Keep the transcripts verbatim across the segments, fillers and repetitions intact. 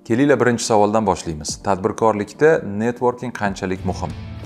Kelinglar birinchi savoldan boshlaymiz. Tadbirkorlikda networking qanchalik muhim?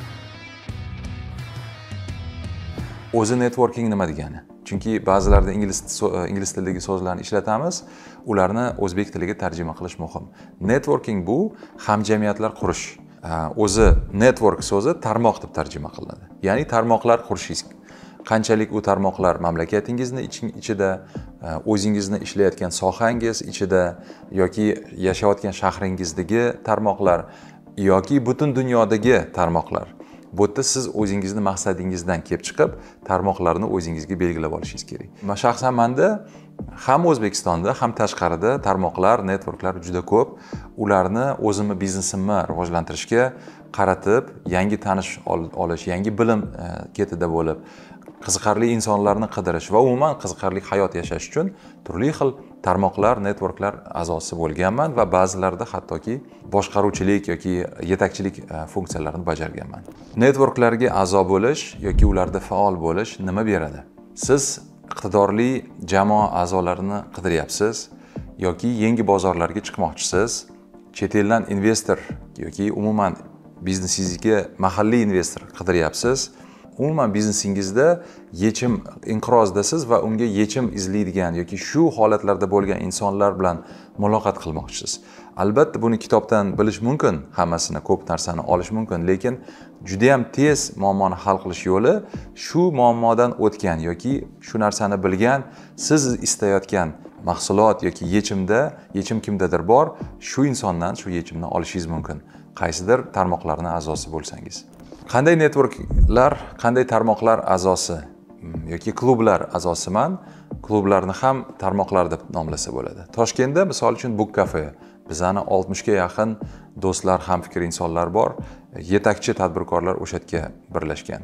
O'zi networking nima degani? Chunki ba'zilarda ingliz ingliz tilidagi so'zlarni ishlatamiz, ularni o'zbek tiliga tarjima qilish muhim. Networking bu hamjamiyatlar qurish. O'zi network so'zi tarmoq deb tarjima qilinadi. Ya'ni tarmoqlar qurishingiz. Qanchalik u tarmoqlar mamlakatingizni ichida, o'zingizni ishlayotgan sohangiz ichida yoki yashayotgan shahringizdagi tarmoqlar yoki butun dunyodagi tarmoqlar. Bu yerda siz o'zingizni maqsadingizdan kelib chiqib, tarmoqlarni o'zingizga belgilab olishingiz kerak. Men shaxsan menda ham O'zbekistonda, ham tashqarida tarmoqlar, networklar juda ko'p. Ularni o'zimni biznesimni rivojlantirishga qaratib, yangi tanish olish, yangi bilim ketida bo'lib, qiziqarli insonlarni qidirish va umuman qiziqarli hayot yashash uchun turli xil tarmoqlar, networklar a'zosi bo'lganman va ba'zilarida hattoki boshqaruvchilik yoki yetakchilik funksiyalarini bajarganman. Networklarga a'zo bo'lish yoki ularda faol bo'lish nima beradi? Siz iqtidorli jamoa a'zolarini qidiryapsiz yoki yangi bozorlarga chiqmoqchisiz, chet eldan investor yoki umuman biznesingizga mahalliy investor qidiryapsiz. Umuman biznesingizda yechim inqirozdasiz va unga yechim izlaydigan yoki shu holatlarda bo'lgan insonlar bilan muloqot qilmoqchisiz. Albatta buni kitobdan bilish mumkin, hammasini, ko'p narsani olish mumkin, lekin juda ham tez muammoni hal qilish yo'li shu muammodan o'tgan yoki shu narsani bilgan, siz istayotgan mahsulot yoki yechimda, yechim kimdadir bor, shu insondan shu yechimni olishingiz mumkin. Qaysidir tarmoqlarning a'zosi bo'lsangiz. Qanday networklar, qanday tarmoqlar a'zosi yoki klublar a'zosiman, klublarni ham tarmoqlar deb nomlasa bo'ladi. Toshkentda misol uchun Book Cafe, bizani oltmishga yaqin do'stlar, hamfikr insonlar bor, yetakchi tadbirkorlar o'sha yerga birlashgan.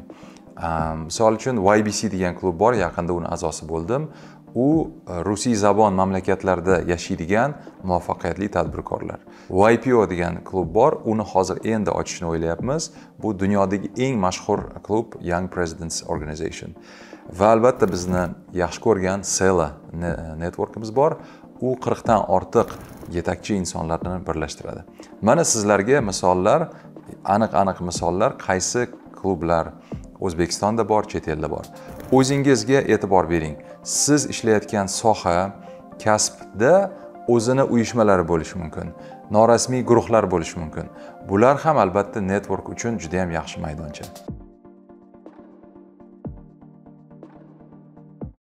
Misol uchun Y B C degan klub bor, yaqinda uni a'zosi bo'ldim. U rusiy zabon mamlakatlarda yashaydigan muvaffaqiyatli tadbirkorlar. Y P O degan klub bor, uni hozir endi ochishni o'ylayapmiz. Bu dunyodagi eng mashhur klub, Young Presidents Organization. Va albatta bizni yaxshi ko'rgan Sela networkimiz bor. U qirq dan ortiq yetakchi insonlarni birlashtiradi. Mana sizlarga misollar, aniq-aniq misollar, qaysi klublar O'zbekistonda bor, chet elda bor. O'zingizga e'tibor bering. Siz ishlayotgan soha, kasbda o'zini uyushmalari bo'lishi mumkin, norasmiy guruhlar bo'lishi mumkin. Bular ham albatta network uchun juda ham yaxshi maydoncha.